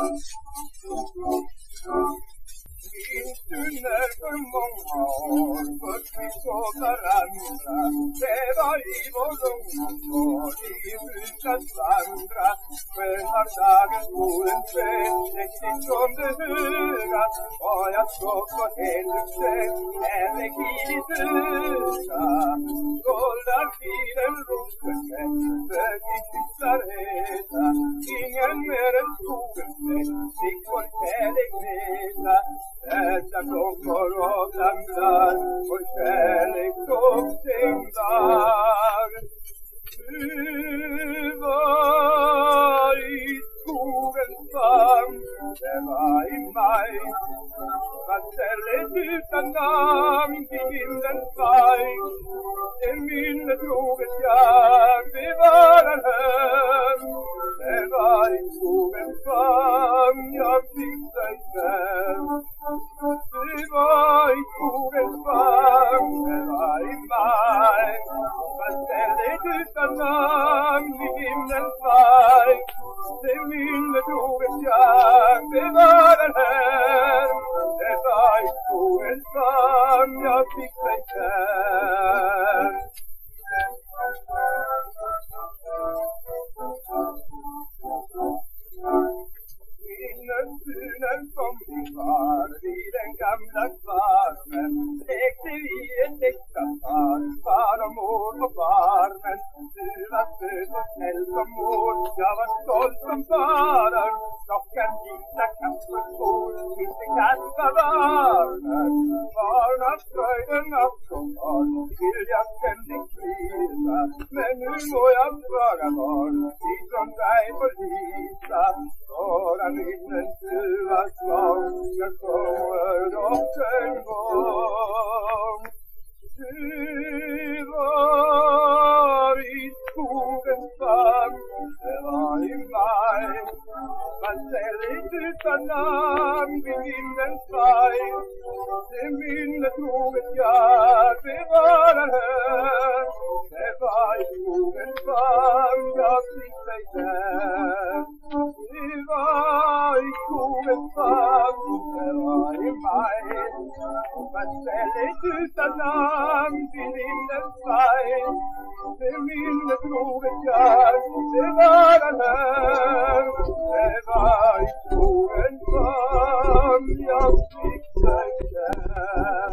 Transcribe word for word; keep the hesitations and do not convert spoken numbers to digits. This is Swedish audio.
Minns du när för många år först vi såg varandra? Det var i vår ungdomsgård vi brukade vandra. Skön var dagen på en sjö, riktigt som det höga. Och jag såg på hälften, kärlek i ditt öga. Skåldar filen rosen, för vi kyssar heta. Ingen mer än skogen fick vår kärlek leta. Dessa blommor och blandar vår kärlek och sin dag. Du var i skogens famn, det var i maj. Vad stället utan namn till himlens faj. Det minne troget jag bevarar här. Det var i skogens famn jag fick dig där. Det var i skogens famn, det var i maj. Vad stället utan namn till himlens faj. Det minne troget jag bevarar här. Det var i skogens famn jag fick dig där. Innan synen som vi var vid den gamla farmen lekte vi ett äkta par, far och mor på farmen. Du var söt och snäll som mor, jag var stolt som fader. Klockan gick när katten for, inte kasta barnen. Barna fröjden av sommar, vill jag ständigt flisa. Men nu må jag svara barn, ifrån dig förlisa. Våra minnen du var svag, jag kommer dock en gång. Du var i skogens famn, det var i maj. Man stället utan namn vid himlens faj. Det minne troget jag bevarar här. Det var i skogens famn jag fick dig där. Det var i skogens famn, det var i maj. Man stället utan namn vid himlens faj. Det minne troget jag bevarar här. Det var i skogens famn jag fick dig där.